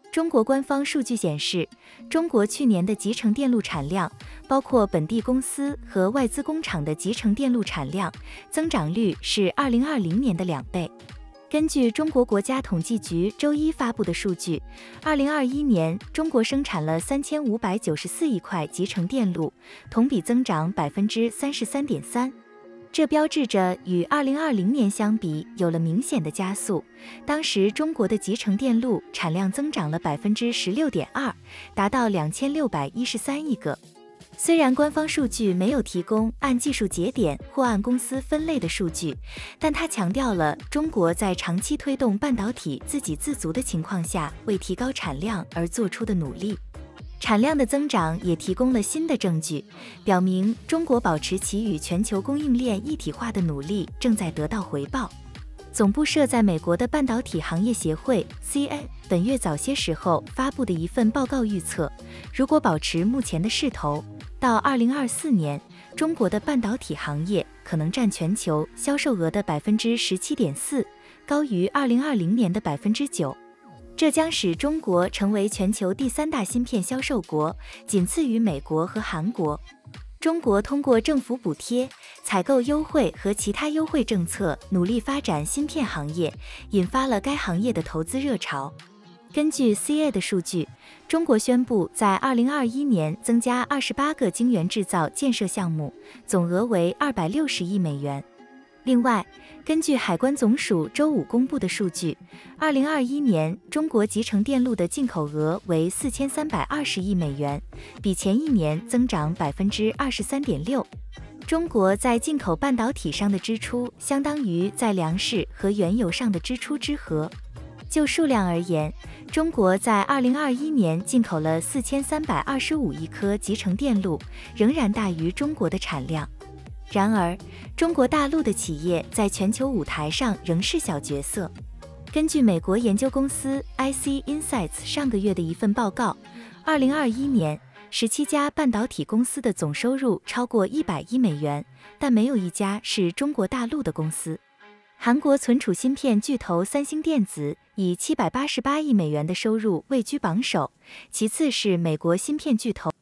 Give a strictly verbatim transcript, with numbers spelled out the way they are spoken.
中国官方数据显示，中国去年的集成电路产量，包括本地公司和外资工厂的集成电路产量，增长率是二零二零年的两倍。根据中国国家统计局周一发布的数据，二零二一年中国生产了三千五百九十四亿块集成电路，同比增长百分之三十三点三。这标志着与二零二零年相比有了明显的加速。当时中国的集成电路产量增长了百分之十六点二，达到两千六百一十三亿个。虽然官方数据没有提供按技术节点或按公司分类的数据，但它强调了中国在长期推动半导体自给自足的情况下，为提高产量而做出的努力。产量的增长也提供了新的证据，表明中国保持其与全球供应链一体化的努力正在得到回报。总部设在美国的半导体行业协会 C A 本月早些时候发布的一份报告预测，如果保持目前的势头，到二零二四年，中国的半导体行业可能占全球销售额的百分之十七点四，高于二零二零年的百分之九。这将使中国成为全球第三大芯片销售国，仅次于美国和韩国。中国通过政府补贴、采购优惠和其他优惠政策，努力发展芯片行业，引发了该行业的投资热潮。根据 C A 的数据，中国宣布在二零二一年增加二十八个晶圆制造建设项目，总额为二百六十亿美元。另外，根据海关总署周五公布的数据，二零二一年中国集成电路的进口额为四千三百二十亿美元，比前一年增长百分之二十三点六。中国在进口半导体上的支出，相当于在粮食和原油上的支出之和。就数量而言，中国在二零二一年进口了四千三百二十五亿颗集成电路，仍然大于中国的产量。然而，中国大陆的企业在全球舞台上仍是小角色。根据美国研究公司 I C Insights 上个月的一份报告，二零二一年，十七家半导体公司的总收入超过一百亿美元，但没有一家是中国大陆的公司。韩国存储芯片巨头三星电子以七百八十八亿美元的收入位居榜首，其次是美国芯片巨头